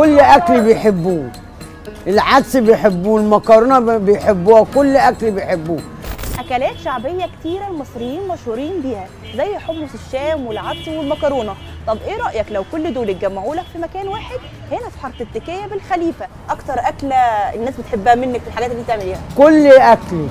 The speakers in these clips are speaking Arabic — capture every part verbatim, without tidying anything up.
كل اكل بيحبوه، العدس بيحبوه، المكرونه بيحبوها، كل اكل بيحبوه. اكلات شعبيه كتيره المصريين مشهورين بيها زي حمص الشام والعدس والمكرونه. طب ايه رايك لو كل دول اتجمعوا لك في مكان واحد هنا في حاره التكيه بالخليفه؟ اكتر اكله الناس بتحبها منك في الحاجات اللي بتعمليها؟ كل اكل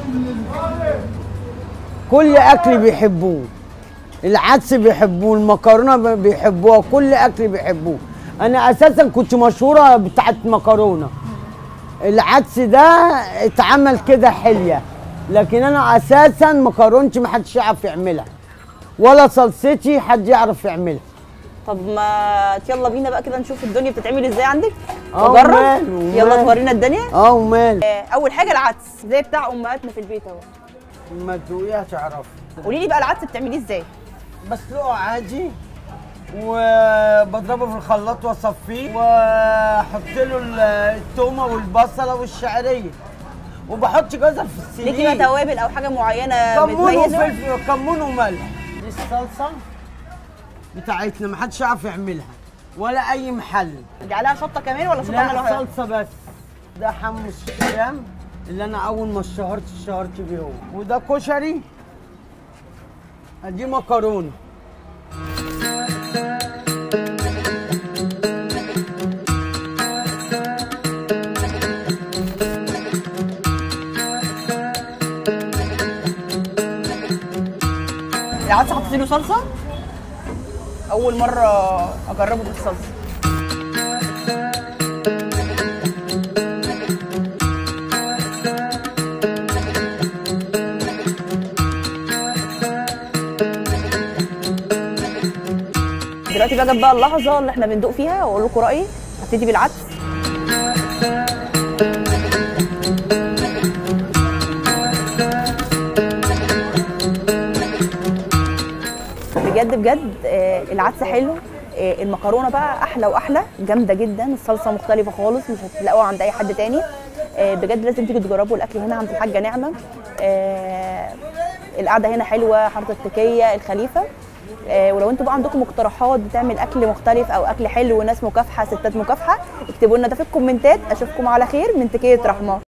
كل اكل بيحبوه، العدس بيحبوه، المكرونه بيحبوها، كل اكل بيحبوه. انا اساسا كنت مشهوره بتاعت مكرونه. العدس ده اتعمل كده حليه، لكن انا اساسا مكرونتي ما حدش يعرف يعملها، ولا صلصتي حد يعرف يعملها. طب ما يلا بينا بقى كده نشوف الدنيا بتتعمل ازاي عندك ونجرب. يلا تورينا الدنيا. اه ومال. اول حاجه العدس زي بتاع امهاتنا في البيت اهو. ما تدوقيها تعرفي. قولي لي بقى العدس بتعمليه ازاي؟ بسلقه عادي وبضربه في الخلاط واصفيه واحط له التومه والبصله والشعريه وبحط جزر في السليق. ليكي بقى توابل او حاجه معينه كمون بتميزها؟ وفلفل، كمون وملح. دي الصلصه بتاعتنا ما حدش يعرف يعملها ولا اي محل. دي عليها شطه كمان ولا شطه؟ لا صلصه بس. ده حمص الشام اللي انا اول ما اشتهرت اشتهرت بيه هو، وده كشري. ادي مكرونه. العدس حطيتي له صلصه؟ اول مره اجربه بالصلصه. دلوقتي بقى جت بقى اللحظه اللي احنا بندوق فيها واقول لكم رايي. هبتدي بالعدس. بجد بجد العدس حلو، المكرونه بقى احلى واحلى، جامده جدا، الصلصه مختلفه خالص مش هتلاقوها عند اي حد تاني. بجد لازم تيجوا تجربوا الاكل هنا عند الحاجه نعمه. القعده هنا حلوه، حاره التكيه الخليفه. ولو انتوا بقى عندكم مقترحات بتعمل اكل مختلف او اكل حلو وناس مكافحه، ستات مكافحه، اكتبوا لنا ده في الكومنتات. اشوفكم على خير من تكيه رحمه.